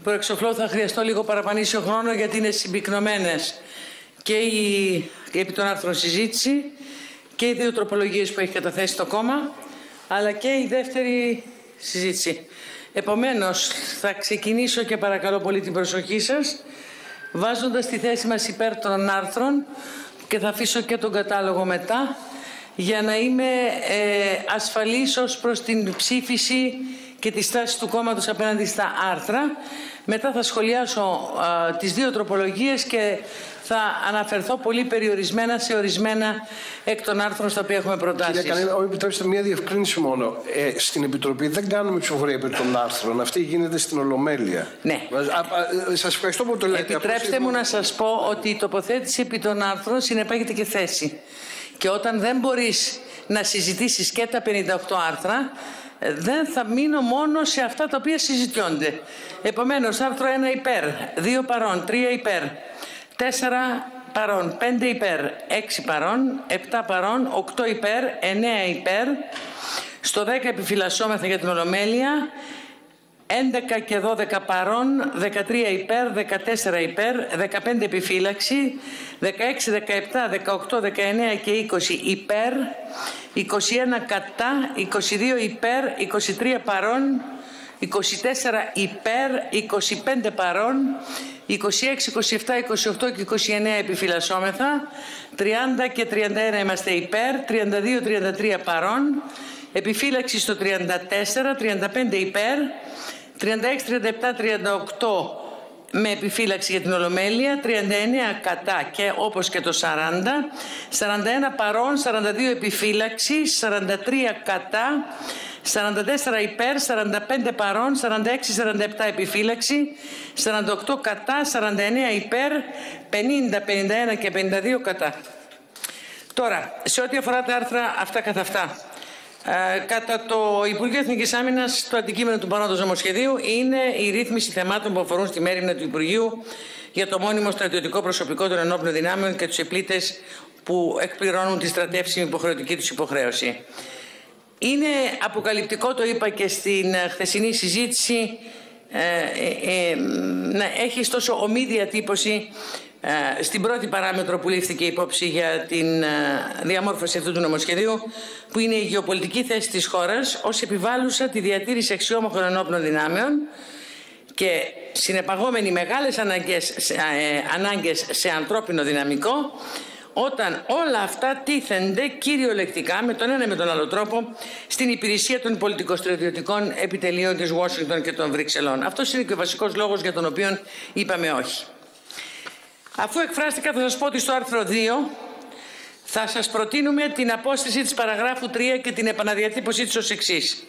Προεξοφλώ θα χρειαστώ λίγο παραπανήσιο χρόνο, γιατί είναι συμπυκνωμένες και η επί των άρθρων συζήτηση και οι δύο τροπολογίες που έχει καταθέσει το κόμμα, αλλά και η δεύτερη συζήτηση. Επομένως, θα ξεκινήσω και παρακαλώ πολύ την προσοχή σας, βάζοντας τη θέση μας υπέρ των άρθρων, και θα αφήσω και τον κατάλογο μετά, για να είμαι ασφαλής ως προς την ψήφιση και τη στάση του κόμματος απέναντι στα άρθρα. Μετά θα σχολιάσω τις δύο τροπολογίες και θα αναφερθώ πολύ περιορισμένα σε ορισμένα εκ των άρθρων στα οποία έχουμε προτάσει. Κύριε Κανέλα, επιτρέψτε μια διευκρίνηση μόνο. Στην Επιτροπή δεν κάνουμε ψηφοφορία επί των άρθρων. Αυτή γίνεται στην Ολομέλεια. Ναι. Σας ευχαριστώ που το λέτε. Επιτρέψτε μου να σας πω ότι η τοποθέτηση επί των άρθρων συνεπάγεται και θέση. Και όταν δεν μπορείς να συζητήσεις και τα 58 άρθρα, δεν θα μείνω μόνο σε αυτά τα οποία συζητιόνται. Επομένως, άρθρο 1 υπέρ, 2 παρών, 3 υπέρ, 4 παρών, 5 υπέρ, 6 παρών, 7 παρών, 8 υπέρ, 9 υπέρ, στο 10 επιφυλασσόμεθα για την Ολομέλεια, 11 και 12 παρών, 13 υπέρ, 14 υπέρ, 15 επιφύλαξη, 16, 17, 18, 19 και 20 υπέρ, 21 κατά, 22 υπέρ, 23 παρών, 24 υπέρ, 25 παρών, 26, 27, 28 και 29 επιφυλασσόμεθα, 30 και 31 είμαστε υπέρ, 32, 33 παρών, επιφύλαξη στο 34, 35 υπέρ, 36, 37, 38 με επιφύλαξη για την Ολομέλεια, 39 κατά και όπως και το 40, 41 παρών, 42 επιφύλαξη, 43 κατά, 44 υπέρ, 45 παρών, 46, 47 επιφύλαξη, 48 κατά, 49 υπέρ, 50, 51 και 52 κατά. Τώρα, σε ό,τι αφορά τα άρθρα αυτά καθ' αυτά, κατά το Υπουργείο Εθνικής Άμυνας, το αντικείμενο του παρόντος νομοσχεδίου είναι η ρύθμιση θεμάτων που αφορούν στη μέριμνα του Υπουργείου για το μόνιμο στρατιωτικό προσωπικό των ενόπλων δυνάμεων και τους επλήτες που εκπληρώνουν τη στρατεύσιμη υποχρεωτική τους υποχρέωση. Είναι αποκαλυπτικό, το είπα και στην χθεσινή συζήτηση, να έχει ωστόσο ομή διατύπωση στην πρώτη παράμετρο που λήφθηκε υπόψη για την διαμόρφωση αυτού του νομοσχεδίου, που είναι η γεωπολιτική θέση της χώρας ως επιβάλλουσα τη διατήρηση αξιόμαχων ενόπλων δυνάμεων και συνεπαγόμενοι μεγάλες ανάγκες σε ανθρώπινο δυναμικό, όταν όλα αυτά τίθενται κυριολεκτικά με τον ένα με τον άλλο τρόπο στην υπηρεσία των πολιτικοστρατιωτικών επιτελείων της Ουάσιγκτον και των Βρυξελών. Αυτός είναι και ο βασικός λόγος για τον οποίο είπαμε όχι. Αφού εκφράστηκα, θα σας πω ότι στο άρθρο 2 θα σας προτείνουμε την απόσυρση της παραγράφου 3 και την επαναδιατύπωσή της ως εξής.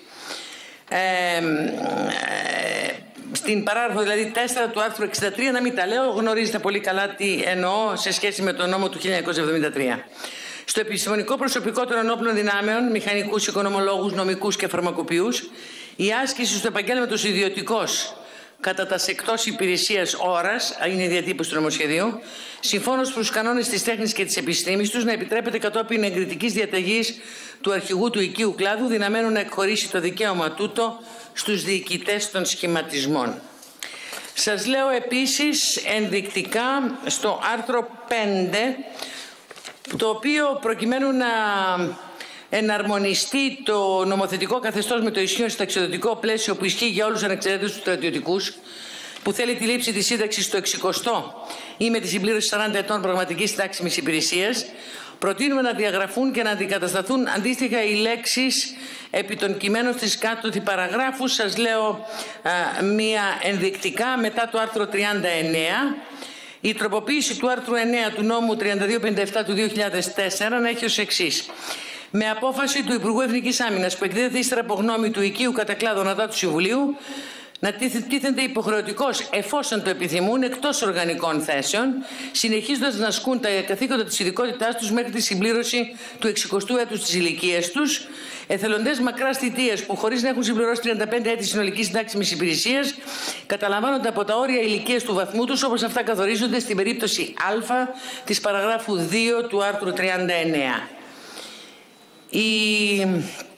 Στην παράγραφο δηλαδή 4 του άρθρου 63, να μην τα λέω, γνωρίζετε πολύ καλά τι εννοώ σε σχέση με τον νόμο του 1973. Στο επιστημονικό προσωπικό των ενόπλων δυνάμεων, μηχανικούς, οικονομολόγους, νομικούς και φαρμακοποιούς, η άσκηση του επαγγέλματος ιδιωτικός κατά τα εκτός υπηρεσίας ώρας, είναι η διατύπωση του νομοσχεδίου, συμφώνως προς τους κανόνες της τέχνης και της επιστήμης τους, να επιτρέπεται κατόπιν εγκριτικής διαταγής του αρχηγού του οικείου κλάδου, δυναμένου να εκχωρήσει το δικαίωμα τούτο στους διοικητές των σχηματισμών. Σας λέω επίσης ενδεικτικά στο άρθρο 5, το οποίο προκειμένου να εναρμονιστεί το νομοθετικό καθεστώς με το ισχύον συνταξιοδοτικό πλαίσιο που ισχύει για όλους τους ανεξαιρέτητους τους στρατιωτικούς, που θέλει τη λήψη της σύνταξης στο 60ο ή με τη συμπλήρωση 40 ετών πραγματικής συντάξιμης υπηρεσίας, προτείνουμε να διαγραφούν και να αντικατασταθούν αντίστοιχα οι λέξεις επί των κειμένων της κάτωτη παραγράφου. Σας λέω μία ενδεικτικά μετά το άρθρο 39. Η τροποποίηση του άρθρου 9 του νόμου 3257 του 2004 να έχει ως εξής. Με απόφαση του Υπουργού Εθνικής Άμυνας που εκδίδεται ύστερα από γνώμη του οικείου κατά κλάδο ΑΔΑ του Συμβουλίου, να τίθενται υποχρεωτικώς, εφόσον το επιθυμούν, εκτός οργανικών θέσεων, συνεχίζοντας να ασκούν τα καθήκοντα της ειδικότητάς τους μέχρι τη συμπλήρωση του 60ου έτους της ηλικίας τους, εθελοντές μακράς θητείας που χωρίς να έχουν συμπληρώσει 35 έτη συνολικής συντάξιμης υπηρεσίας, καταλαμβάνονται από τα όρια ηλικίας του βαθμού τους, όπως αυτά καθορίζονται στην περίπτωση Α της παραγράφου 2 του άρθρου 39.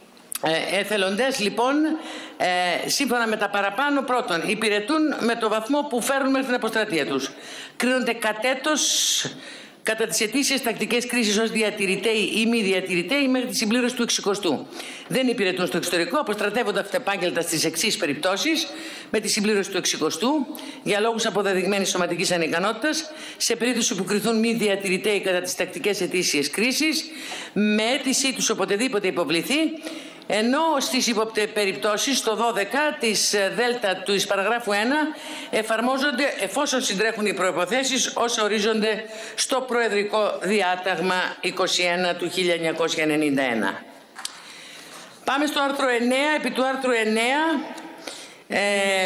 εθελοντές λοιπόν, σύμφωνα με τα παραπάνω, πρώτον, υπηρετούν με το βαθμό που φέρουν μέχρι την αποστρατεία τους. Κρίνονται κατέτος κατά τις αιτήσιες τακτικές κρίσεις ως διατηρητέοι ή μη διατηρητέοι μέχρι τη συμπλήρωση του 60ου. Δεν υπηρετούν στο εξωτερικό, αποστρατεύονται αυτεπάγγελτα στις εξής περιπτώσεις: με τη συμπλήρωση του 60ου, για λόγους αποδεδειγμένης σωματικής ανικανότητας, σε περίπτωση που κριθούν μη διατηρητέοι κατά τις τακτικές αιτήσιες κρίσεις, με αίτησή τους οποτεδήποτε υποβληθεί, ενώ στις περιπτώσεις, στο 12 της δέλτα του παραγράφου 1, εφαρμόζονται εφόσον συντρέχουν οι προϋποθέσεις όσα ορίζονται στο Προεδρικό Διάταγμα 21 του 1991. Πάμε στο άρθρο 9. Επί του άρθρου 9,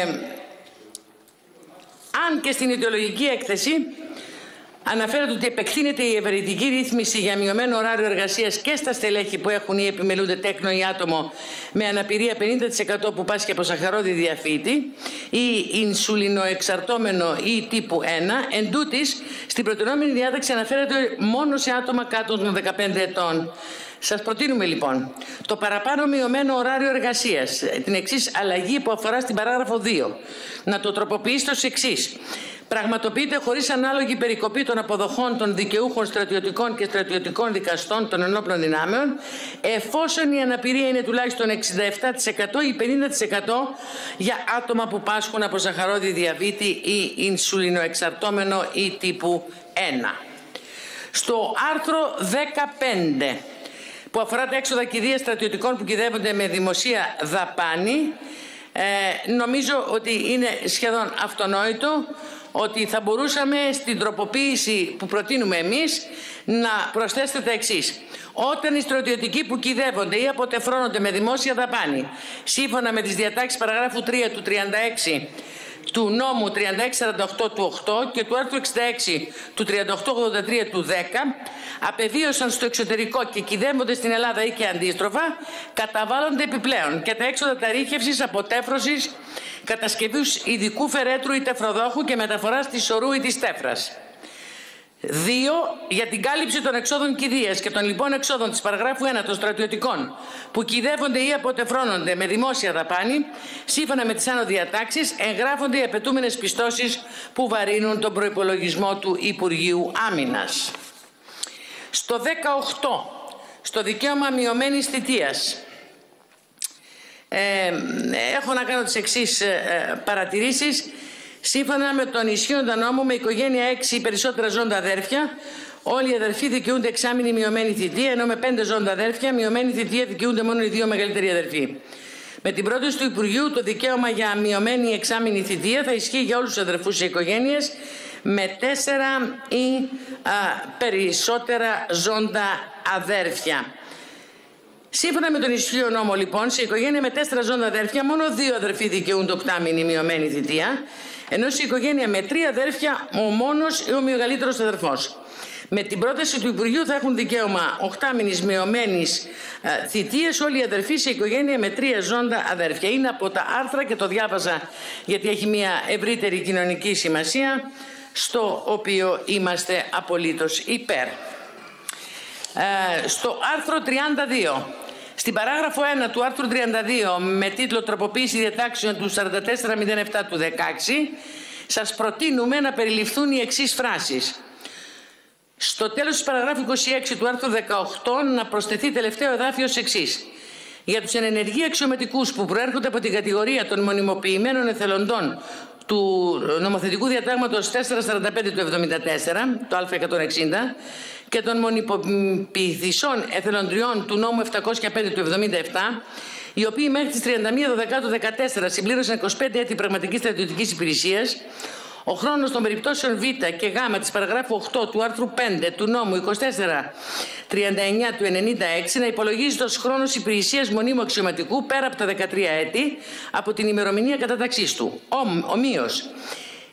αν και στην ιδεολογική έκθεση αναφέρεται ότι επεκτείνεται η ευεργετική ρύθμιση για μειωμένο ωράριο εργασίας και στα στελέχη που έχουν ή επιμελούνται τέκνο ή άτομο με αναπηρία 50% που πάσχει από σαχαρώδη διαφύτη ή ινσουλινοεξαρτώμενο ή τύπου 1, εν τούτης, στην προτινόμενη διάταξη αναφέρεται μόνο σε άτομα κάτω των 15 ετών. Σας προτείνουμε λοιπόν το παραπάνω μειωμένο ωράριο εργασίας, την εξής αλλαγή που αφορά στην παράγραφο 2, να το τροποποιήσετε ως εξής. Πραγματοποιείται χωρίς ανάλογη περικοπή των αποδοχών των δικαιούχων στρατιωτικών και στρατιωτικών δικαστών των ενόπλων δυνάμεων, εφόσον η αναπηρία είναι τουλάχιστον 67% ή 50% για άτομα που πάσχουν από σαχαρώδη διαβήτη ή ινσουλινοεξαρτώμενο ή τύπου 1. Στο άρθρο 15, που αφορά τα έξοδα κηδείας στρατιωτικών που κηδεύονται με δημοσία δαπάνη, νομίζω ότι είναι σχεδόν αυτονόητο ότι θα μπορούσαμε στην τροποποίηση που προτείνουμε εμείς να προσθέσετε τα εξής. Όταν οι στρατιωτικοί που κηδεύονται ή αποτεφρώνονται με δημόσια δαπάνη, σύμφωνα με τις διατάξεις παραγράφου 3 του 36 του νόμου 3648 του 8 και του άρθρου 66 του 3883 του 10, απεβίωσαν στο εξωτερικό και κηδεύονται στην Ελλάδα ή και αντίστροφα, καταβάλλονται επιπλέον και τα έξοδα ταρίχευσης, αποτέφρωσης, κατασκευής ειδικού φερέτρου ή τεφροδόχου και μεταφοράς της ορού ή της τέφρας. 2. Για την κάλυψη των εξόδων κηδείας και των λοιπών εξόδων της παραγράφου 1 των στρατιωτικών που κηδεύονται ή αποτεφρώνονται με δημόσια δαπάνη, σύμφωνα με τις άνω διατάξεις, εγγράφονται οι απαιτούμενες πιστώσεις που βαρύνουν τον προϋπολογισμό του Υπουργείου Άμυνας. Στο 18, στο δικαίωμα μειωμένης θητείας, έχω να κάνω τις εξής παρατηρήσεις. Σύμφωνα με τον ισχύοντα νόμο, με οικογένεια 6 ή περισσότερα ζώντα αδέρφια, όλοι οι αδερφοί δικαιούνται εξάμηνη μειωμένη θητεία, ενώ με 5 ζώντα αδέρφια, μειωμένη θητεία δικαιούνται μόνο οι 2 μεγαλύτεροι αδερφοί. Με την πρόταση του Υπουργείου, το δικαίωμα για μειωμένη εξάμηνη θητεία θα ισχύει για όλους τους αδερφούς της οικογένειας με 4 ή περισσότερα ζώντα αδέρφια. Σύμφωνα με τον ισχύο νόμο, λοιπόν, σε οικογένεια με 4 ζώντα αδέρφια, μόνο 2 αδερφοί δικαιούνται οκτάμηνη μειωμένη θητεία, ενώ σε οικογένεια με 3 αδέρφια, ο μόνος ή ο μεγαλύτερος αδερφός. Με την πρόταση του Υπουργείου θα έχουν δικαίωμα οκτάμηνης μειωμένης θητείας όλοι οι αδερφοί σε οικογένεια με 3 ζώντα αδέρφια. Είναι από τα άρθρα και το διάβαζα γιατί έχει μια ευρύτερη κοινωνική σημασία, στο οποίο είμαστε απολύτως υπέρ. Στο άρθρο 32, στην παράγραφο 1 του άρθρου 32, με τίτλο «Τροποποίηση διατάξεων του 4407 του 16», σας προτείνουμε να περιληφθούν οι εξής φράσεις. Στο τέλος της παραγράφου 26 του άρθρου 18 να προσθεθεί τελευταίο εδάφιο ως εξής. Για τους ενεργοί αξιωματικούς που προέρχονται από την κατηγορία των μονιμοποιημένων εθελοντών του νομοθετικού διατάγματος 445 του 74, το Α160, και των μονιμοποιηθισών εθελοντριών του νόμου 705 του 77, οι οποίοι μέχρι τις 31 Δεκάτου 2014 συμπλήρωσαν 25 έτη πραγματικής στρατιωτικής υπηρεσίας, ο χρόνος των περιπτώσεων Β και Γ της παραγράφου 8 του άρθρου 5 του νόμου 2439 του 96 να υπολογίζεται ως χρόνος υπηρεσίας μονίμου αξιωματικού πέρα από τα 13 έτη από την ημερομηνία κατάταξής του. Ομοίως,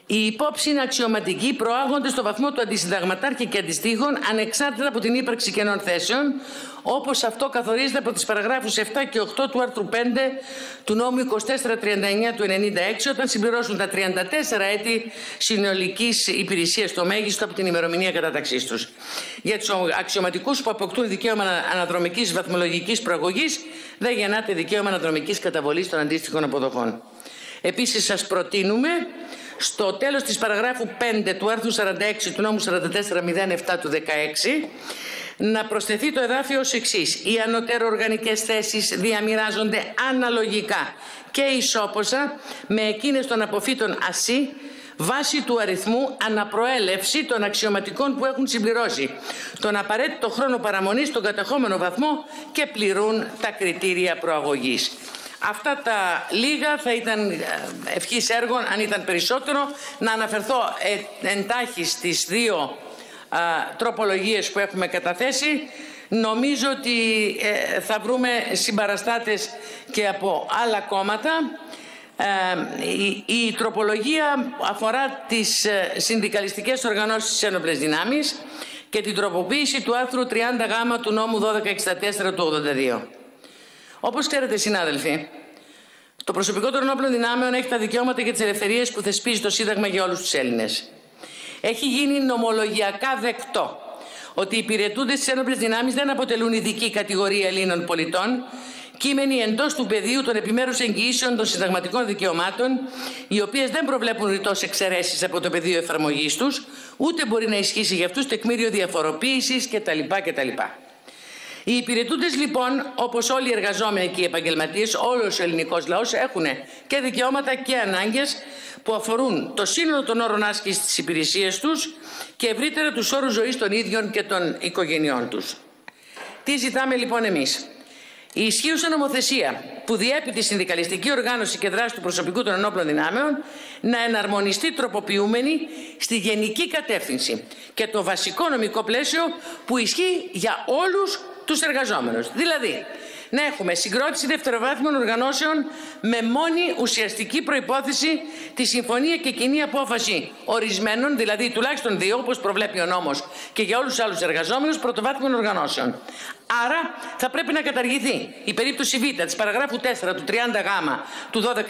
Οι υπόψη είναι αξιωματικοί, προάγονται στο βαθμό του αντισυνταγματάρχη και αντιστοίχων, ανεξάρτητα από την ύπαρξη κενών θέσεων, όπως αυτό καθορίζεται από τις παραγράφους 7 και 8 του άρθρου 5 του νόμου 2439 του 1996, όταν συμπληρώσουν τα 34 έτη συνολικής υπηρεσίας στο μέγιστο από την ημερομηνία κατάταξής τους. Για τους αξιωματικούς που αποκτούν δικαίωμα αναδρομικής βαθμολογικής προαγωγής, δεν γεννάται δικαίωμα αναδρομικής καταβολής των αντίστοιχων αποδοχών. Επίσης, σας προτείνουμε στο τέλος της παραγράφου 5 του άρθρου 46 του νόμου 4407 του 16 να προσθεθεί το εδάφιο ως εξής: οι ανωτέρω οργανικές θέσεις διαμοιράζονται αναλογικά και ισόποσα με εκείνες των αποφύτων ΑΣΥ βάσει του αριθμού αναπροέλευση των αξιωματικών που έχουν συμπληρώσει τον απαραίτητο χρόνο παραμονής στον κατεχόμενο βαθμό και πληρούν τα κριτήρια προαγωγής. Αυτά τα λίγα θα ήταν ευχής έργων, αν ήταν περισσότερο. Να αναφερθώ εντάχει στις δύο τροπολογίες που έχουμε καταθέσει. Νομίζω ότι θα βρούμε συμπαραστάτες και από άλλα κόμματα. Η τροπολογία αφορά τις συνδικαλιστικές οργανώσεις της ένοπλες δυνάμεις και την τροποποίηση του άρθρου 30Γ του νόμου 1264 του 82. Όπως ξέρετε, συνάδελφοι, το προσωπικό των ενόπλων δυνάμεων έχει τα δικαιώματα και τις ελευθερίες που θεσπίζει το Σύνταγμα για όλους τους Έλληνες. Έχει γίνει νομολογιακά δεκτό ότι οι υπηρετούντες της ένοπλες δυνάμεις δεν αποτελούν ειδική κατηγορία Ελλήνων πολιτών, κείμενοι εντός του πεδίου των επιμέρους εγγυήσεων των συνταγματικών δικαιωμάτων, οι οποίες δεν προβλέπουν ρητός εξαιρέσεις από το πεδίο εφαρμογής τους, ούτε μπορεί να ισχύσει για αυτούς τεκμήριο διαφοροποίησης κτλ. Οι υπηρετούντες λοιπόν, όπως όλοι οι εργαζόμενοι και οι επαγγελματίες, όλος ο ελληνικός λαός έχουν και δικαιώματα και ανάγκες που αφορούν το σύνολο των όρων άσκησης της υπηρεσίας τους και ευρύτερα τους όρους ζωής των ίδιων και των οικογενειών τους. Τι ζητάμε λοιπόν εμείς? Η ισχύουσα νομοθεσία που διέπει τη συνδικαλιστική οργάνωση και δράση του προσωπικού των ενόπλων δυνάμεων να εναρμονιστεί τροποποιούμενη στη γενική κατεύθυνση και το βασικό νομικό πλαίσιο που ισχύει για όλους τους εργαζόμενους. Δηλαδή, να έχουμε συγκρότηση δευτεροβάθμιων οργανώσεων με μόνη ουσιαστική προϋπόθεση τη συμφωνία και κοινή απόφαση ορισμένων, δηλαδή τουλάχιστον δύο, όπως προβλέπει ο νόμος και για όλους τους άλλους εργαζόμενους, πρωτοβάθμιων οργανώσεων. Άρα θα πρέπει να καταργηθεί η περίπτωση Β της παραγράφου 4 του 30Γ του 1264,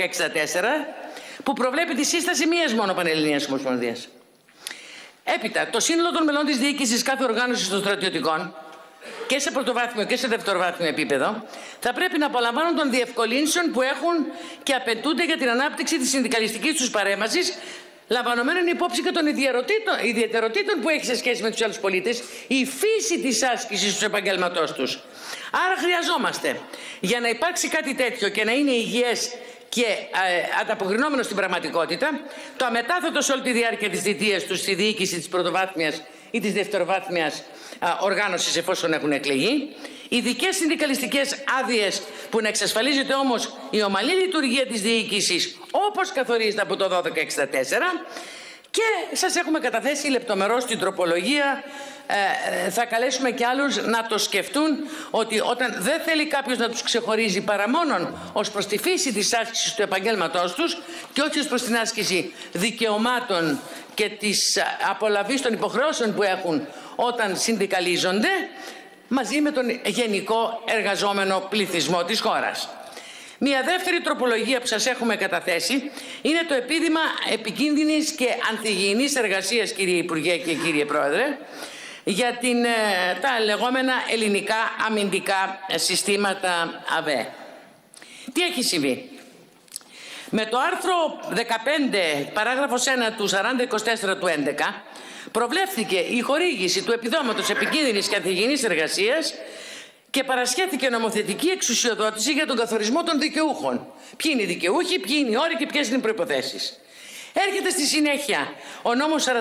που προβλέπει τη σύσταση μίας μόνο Πανελληνίας Ομοσπονδίας. Έπειτα, το σύνολο των μελών της διοίκησης κάθε οργάνωσης των στρατιωτικών, και σε πρωτοβάθμιο και σε δευτεροβάθμιο επίπεδο, θα πρέπει να απολαμβάνουν των διευκολύνσεων που έχουν και απαιτούνται για την ανάπτυξη της συνδικαλιστικής τους παρέμβασης, λαμβανομένων υπόψη και των ιδιαιτεροτήτων που έχει σε σχέση με τους άλλους πολίτες η φύση της άσκησης του επαγγέλματός τους. Άρα χρειαζόμαστε, για να υπάρξει κάτι τέτοιο και να είναι υγιές και ανταποκρινόμενο στην πραγματικότητα, το αμετάθετο σε όλη τη διάρκεια της θητείας του στη διοίκηση της πρωτοβάθμιας ή της δευτεροβάθμιας οργάνωσης, εφόσον έχουν εκλεγεί, ειδικές συνδικαλιστικές άδειες που να εξασφαλίζεται όμως η ομαλή λειτουργία της διοίκησης όπως καθορίζεται από το 1264, και σας έχουμε καταθέσει λεπτομερώς την τροπολογία. Θα καλέσουμε και άλλους να το σκεφτούν, ότι όταν δεν θέλει κάποιος να τους ξεχωρίζει παρά μόνον ως προς τη φύση της άσκησης του επαγγέλματός τους και όχι ως προς την άσκηση δικαιωμάτων και της απολαβής των υποχρεώσεων που έχουν όταν συνδικαλίζονται, μαζί με τον γενικό εργαζόμενο πληθυσμό της χώρας. Μια δεύτερη τροπολογία που σας έχουμε καταθέσει είναι το επίδημα επικίνδυνης και ανθυγιεινής εργασίας, κύριε Υπουργέ και κύριε Πρόεδρε, για τα λεγόμενα ελληνικά αμυντικά συστήματα ΑΒΕ. Τι έχει συμβεί? Με το άρθρο 15, παράγραφος 1 του 4024 του 11, προβλέφθηκε η χορήγηση του επιδόματος επικίνδυνης και ανθυγιεινής εργασίας και παρασχέθηκε νομοθετική εξουσιοδότηση για τον καθορισμό των δικαιούχων. Ποιοι είναι οι δικαιούχοι, ποιοι είναι οι όροι και ποιες είναι οι προϋποθέσεις. Έρχεται στη συνέχεια ο νόμος 4354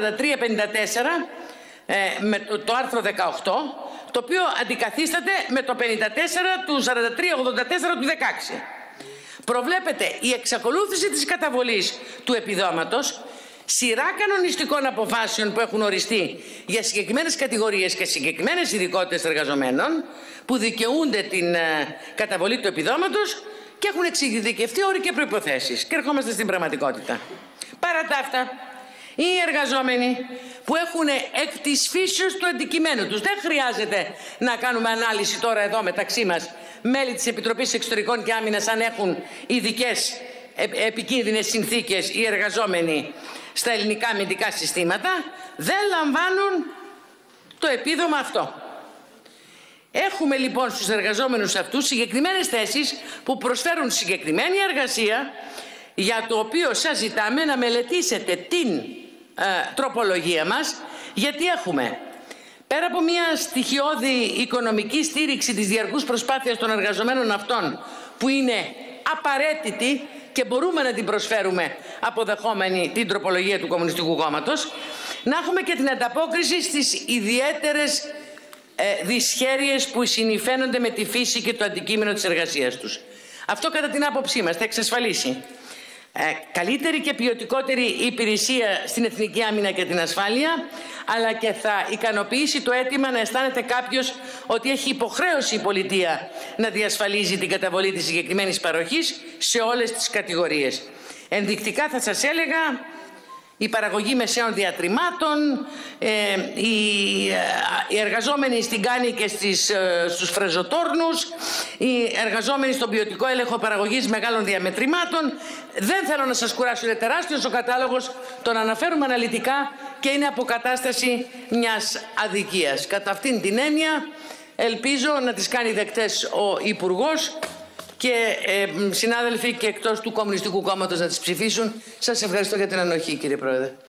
με το άρθρο 18, το οποίο αντικαθίσταται με το 54 του 4384 του 16. Προβλέπεται η εξακολούθηση της καταβολής του επιδόματος, σειρά κανονιστικών αποφάσεων που έχουν οριστεί για συγκεκριμένες κατηγορίες και συγκεκριμένες ειδικότητες εργαζομένων που δικαιούνται την καταβολή του επιδόματος και έχουν εξειδικευτεί όροι και προϋποθέσεις. Και ερχόμαστε στην πραγματικότητα. Παρά τα αυτά, οι εργαζόμενοι που έχουν εκ της φύσεως του αντικειμένου τους. Δεν χρειάζεται να κάνουμε ανάλυση τώρα εδώ μεταξύ μας, μέλη της Επιτροπής Εξωτερικών και Άμυνας, αν έχουν ειδικές επικίνδυνες συνθήκες οι εργαζόμενοι στα ελληνικά αμυντικά συστήματα, δεν λαμβάνουν το επίδομα αυτό. Έχουμε λοιπόν στους εργαζόμενους αυτούς συγκεκριμένες θέσεις που προσφέρουν συγκεκριμένη εργασία, για το οποίο σας ζητάμε να μελετήσετε την τροπολογία μας, γιατί έχουμε πέρα από μια στοιχειώδη οικονομική στήριξη της διαρκούς προσπάθειας των εργαζομένων αυτών, που είναι απαραίτητη και μπορούμε να την προσφέρουμε αποδεχόμενη την τροπολογία του Κομμουνιστικού Κόμματος, να έχουμε και την ανταπόκριση στις ιδιαίτερες δυσχέρειες που συνυφαίνονται με τη φύση και το αντικείμενο της εργασίας τους. Αυτό κατά την άποψή μας θα εξασφαλίσει καλύτερη και ποιοτικότερη υπηρεσία στην εθνική άμυνα και την ασφάλεια, αλλά και θα ικανοποιήσει το αίτημα να αισθάνεται κάποιος ότι έχει υποχρέωση η πολιτεία να διασφαλίζει την καταβολή της συγκεκριμένης παροχής σε όλες τις κατηγορίες. Ενδεικτικά θα σας έλεγα η παραγωγή μεσαίων διατριμμάτων, οι εργαζόμενοι στην Κάνη και στους φρεζοτόρνους, οι εργαζόμενοι στον ποιοτικό έλεγχο παραγωγής μεγάλων διαμετρημάτων. Δεν θέλω να σας κουράσω, είναι τεράστιος ο κατάλογος, τον αναφέρουμε αναλυτικά και είναι αποκατάσταση μιας αδικίας. Κατά αυτήν την έννοια ελπίζω να τις κάνει δεκτές ο Υπουργός και συνάδελφοι και εκτός του Κομμουνιστικού Κόμματος να τις ψηφίσουν. Σας ευχαριστώ για την ανοχή, κύριε Πρόεδρε.